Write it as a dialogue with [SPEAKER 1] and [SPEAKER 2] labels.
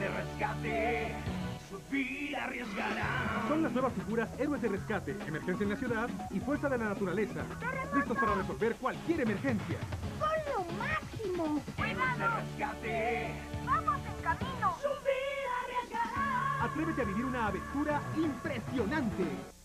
[SPEAKER 1] de rescate, su vida arriesgarán.
[SPEAKER 2] Son las nuevas figuras Héroes de Rescate, Emergencia en la Ciudad y Fuerza de la Naturaleza. Listos para resolver cualquier emergencia.
[SPEAKER 3] ¡Son lo máximo!
[SPEAKER 1] Héroes de rescate,
[SPEAKER 3] ¡Vamos en camino!
[SPEAKER 1] su vida arriesgarán.
[SPEAKER 2] Atrévete a vivir una aventura impresionante.